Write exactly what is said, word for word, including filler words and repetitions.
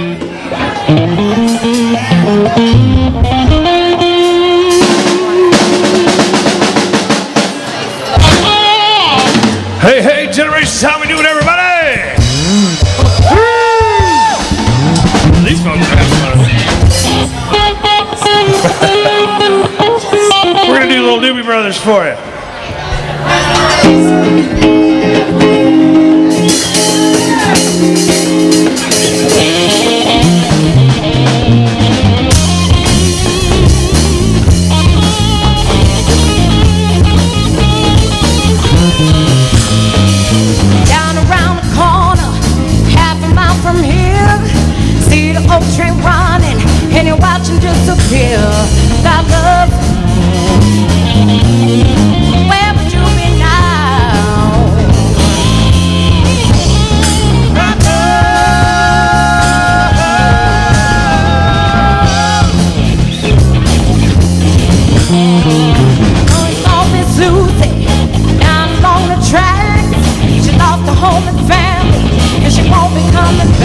Hey, hey, Generations, how we doing, everybody? These folks are having fun. We're gonna do little Doobie Brothers for you. Down around the corner, half a mile from here, see the old train running, and you're watching disappear. That love, where would you be now? My love, oh, it's all been Susie, down along the track. She lost her home and family, and she won't be coming back.